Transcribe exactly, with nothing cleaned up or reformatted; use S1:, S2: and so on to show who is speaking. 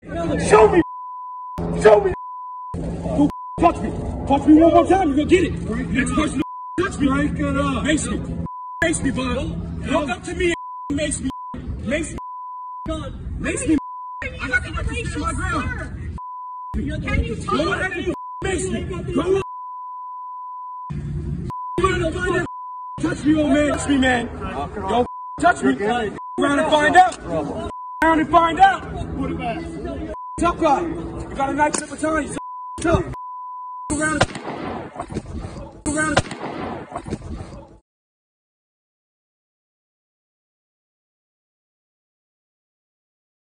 S1: Show me. Show me. Don't touch me. Touch me one more time, you're gonna get it. Next person to touch me.
S2: Break it up.
S1: Mace me. Mace me, bud. Walk up to me and mace me. Mace me. Mace me. I got the right to stand my ground.
S3: Can you
S1: Go ahead and mace me. Go on. Touch me, old man. Touch me, man. Don't touch me. Round and find out. Round and find out. Tough guy. You got a nice slip of time. Tough. Go around. Go around.